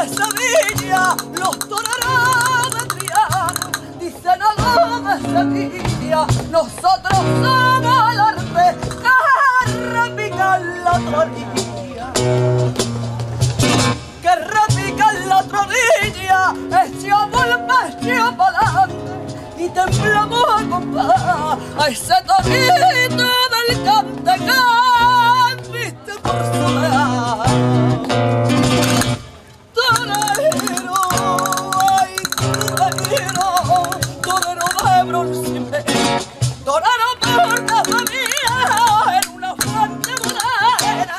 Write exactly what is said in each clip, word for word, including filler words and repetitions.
Sevilla, los toreros de Triana dicen algo de Sevilla. Nosotros somos el arte que repica en la tronilla, que repica en la tronilla. Echamos el pecho pa'lante y temblamos a compás a ese torito del cante que viste por solear. Torero, ay, torero, torero de bronce, torero por casa mía en una fuente morena.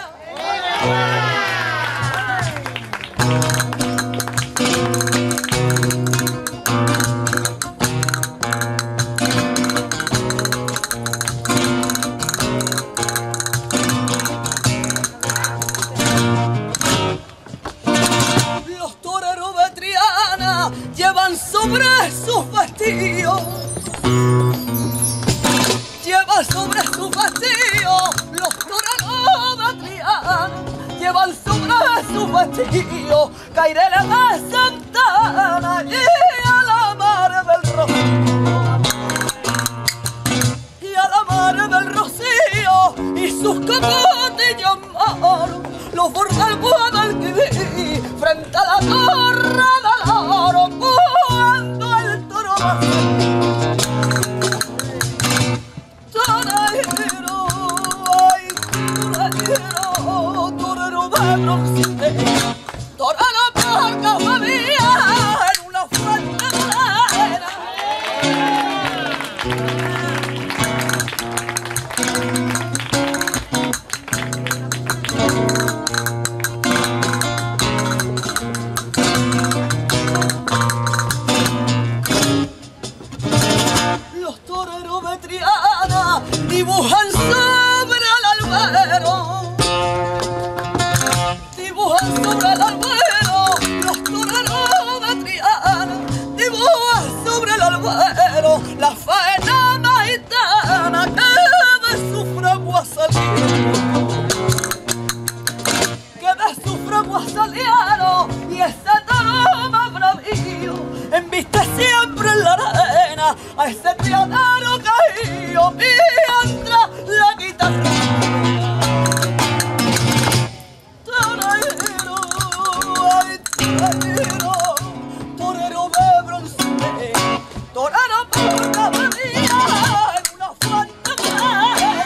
Llevan sobre sus vestidos, llevan sobre sus vestidos, los toreros de Triana, llevan sobre sus vestidos, Caireles de Santana y a la mar del Rocío, y a la mar del Rocío, y sus capotillos moros, los bordes del Guadalquivir, frente a la torre del oro, cuando el toro va. Torero, ay, torero, torero de bronce, torero por casa mía en una fuente morena. Dibujan sobre el albero, dibujan sobre el albero, los toreros de Triana, dibujan sobre el albero, la faena maitana que de su fragua salieron, que de su fragua salieron, y ese toro más bravío embiste siempre en la arena a ese trianero caído mientras la guitarra. Torero, ay, torero, torero de bronce, torero por casa mía en una fuente morena.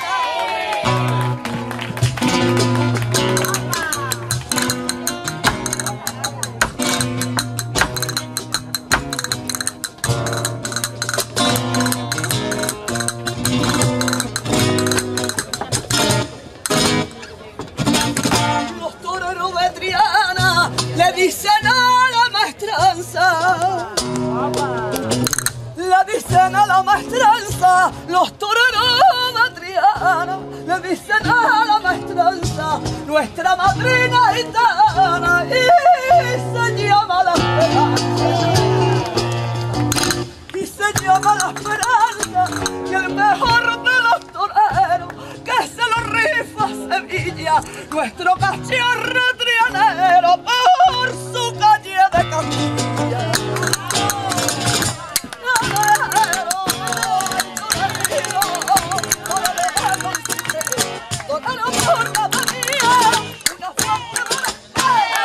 Le dicen a la maestranza, le dicen a la maestranza, los toreros de Triana, le dicen a la maestranza, nuestra madrina gitana, y se llama la esperanza, y se llama la esperanza, y el mejor de los toreros, que se lo rifa Sevilla, nuestro cachorro trianero por su calle de Castilla. Torero, torero, torero, torero por casa mía, una fuente morena.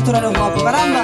toreros guapos, caramba.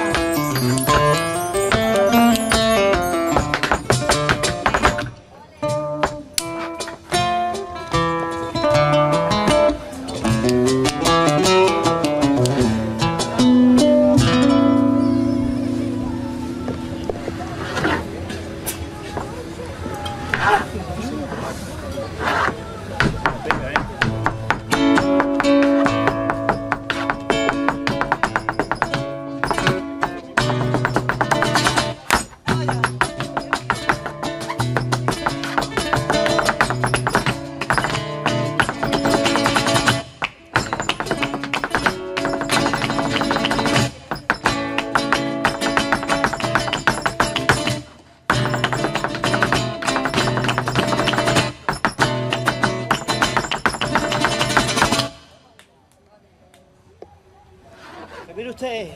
Mire usted.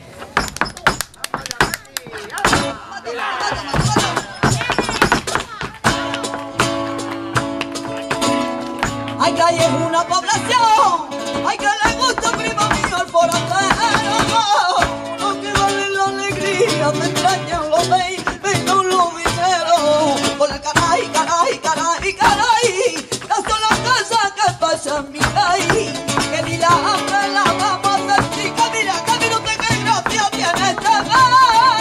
Ay, que ahí es una población, ay, que le gusta, primo mío, el forastero. Lo que vale la alegría, me extrañan los veis, vengan los vineros. Por el caray, caray, caray, caray, las son las cosas que pasan en mi país, que ni la hambre la vamos a sentir, que mira, que mira usted que gracia tiene este país.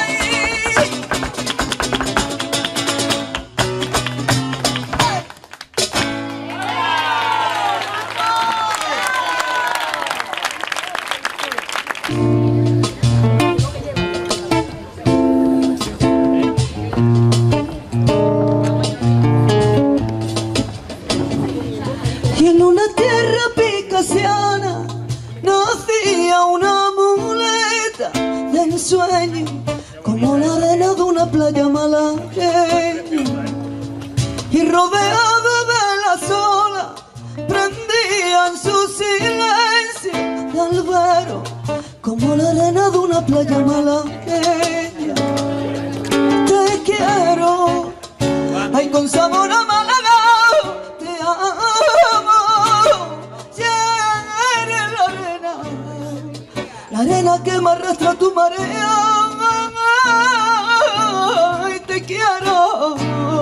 Y en una tierra picasiana nacía una muleta de ensueño, como la arena de una playa malagueña, y rodeada de las olas prendían su silencio de albero, como la arena de una playa malagueña. Te quiero, ay, con sabor a Málaga. La arena que me arrastra tu marea, y te quiero,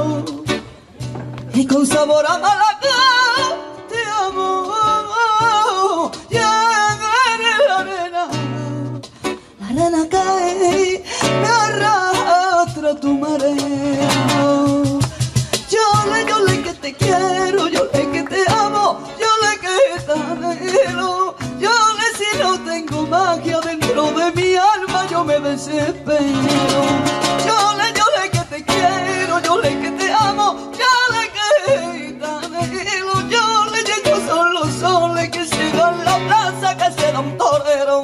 y con sabor a Málaga te amo. Ya eres la arena, la arena que me arrastra tu marea. Yo le, yo le que te quiero, yo le que te amo, yo le que te anhelo. Yo le si no tengo magia dentro de mi alma, yo me desespero. Yo le, yo le que te quiero, yo le que te amo, yo le que te anhelo. Yo le llego son los soles que se dan la plaza, que se da un torero.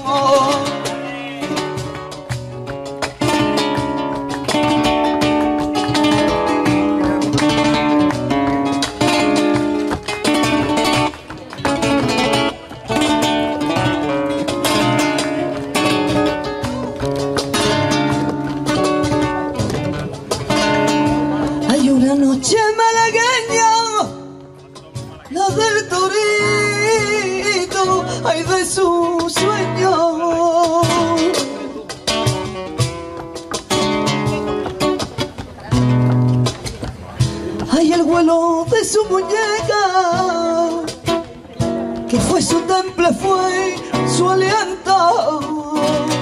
Noche malagueña, la del torito, ay, de su sueño. Ay, el vuelo de su muñeca, que fue su temple, fue su aliento.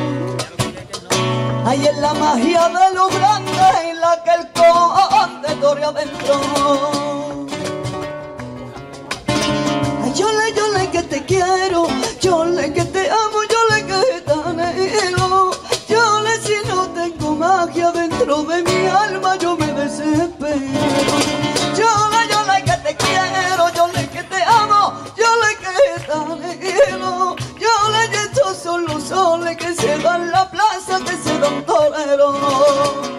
Ay, en la magia de lo grande, en la que el conde torre adentro. Ay, yo le, yo le que te quiero, yo le que te amo, yo le que te anhelo. Yo le si no tengo magia dentro de mi alma, yo me desespero. Yo le, yo le que te quiero, yo le que te amo, yo le que te anhelo. Yo le, estos son los soles que se dan en la plaza, que se dan torero.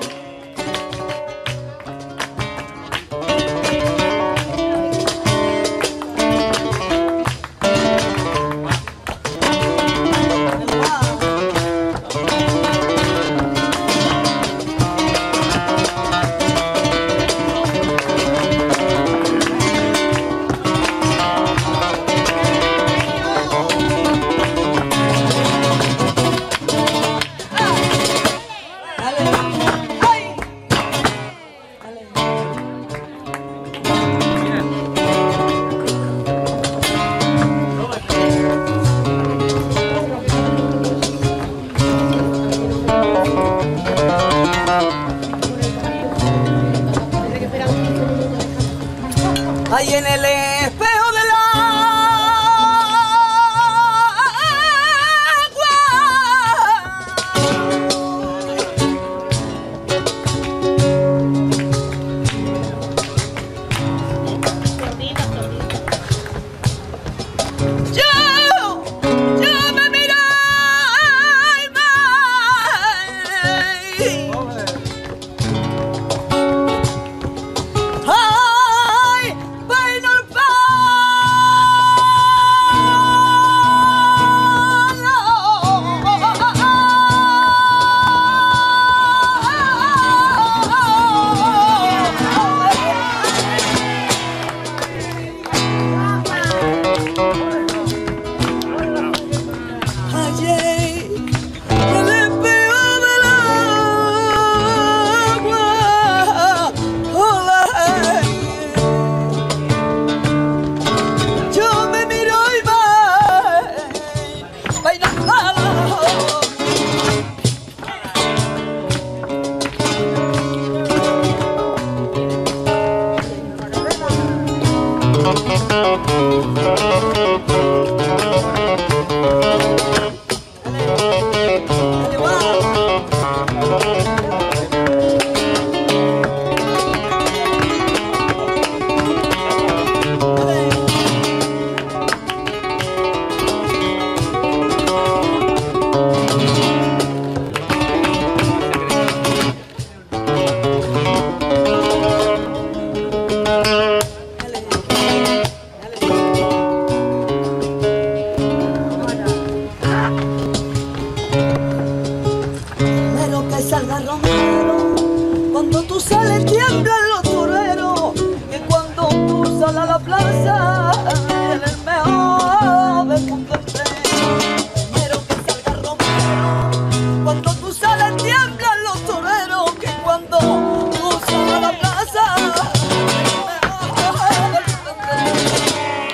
plaza en el mejor del mundo entero. Quiero que salga Romero, cuando tú sales tiemblan los toreros, que cuando tú sales a la plaza en el mejor del mundo entero.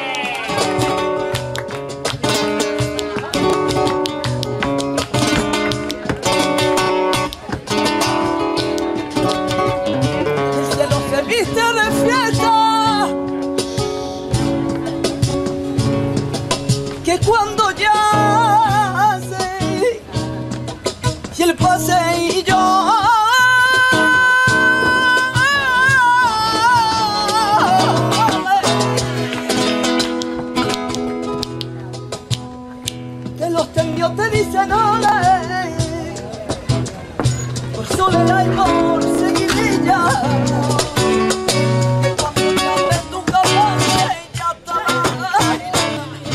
El cielo se viste de fiesta, que cuando ya se y el paseillo de los temios te dicen ole, por soledad y por seguidilla.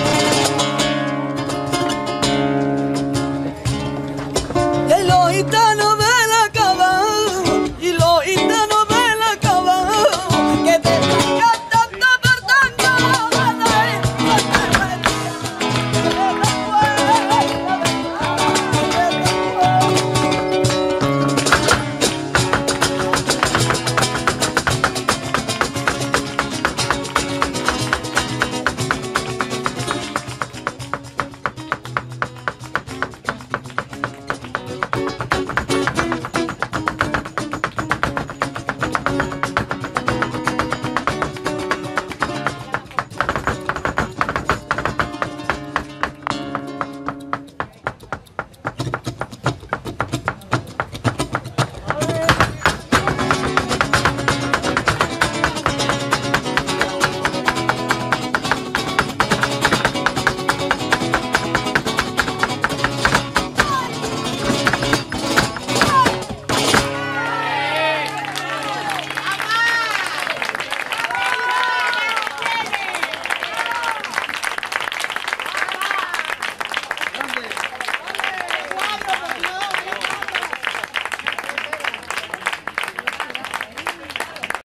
Y los gitanos